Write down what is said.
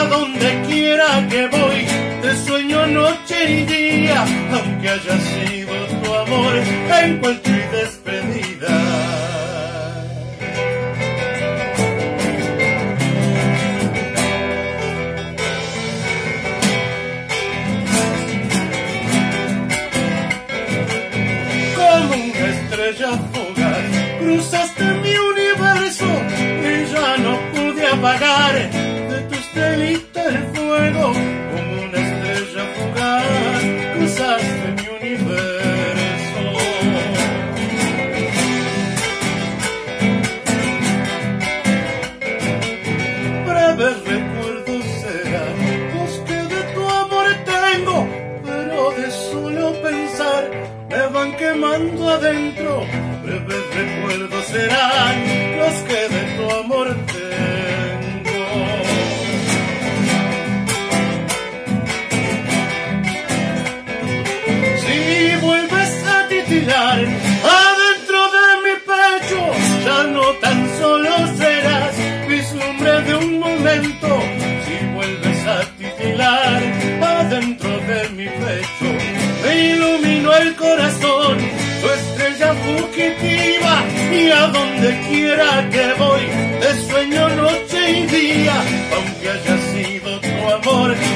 a donde quiera que voy, te sueño noche y día, aunque haya sido tu amor encuentro y despedida. Como una estrella fugaz, cruzaste mi universo y ya no pude apagar de tu estelita el fuego. Como una estrella fugaz, cruzaste mi universo. Breves recuerdos serán los que de tu amor tengo, pero de solo pensar me van quemando adentro. Breves recuerdos serán los que de tu amor tengo. Si vuelves a titilar adentro de mi pecho, ya no tan solo serás vislumbre de un momento. Si vuelves a titilar adentro de mi pecho, me iluminó el corazón, tu estrella fugitiva, y a donde quiera que voy, te sueño noche y día, aunque haya sido tu amor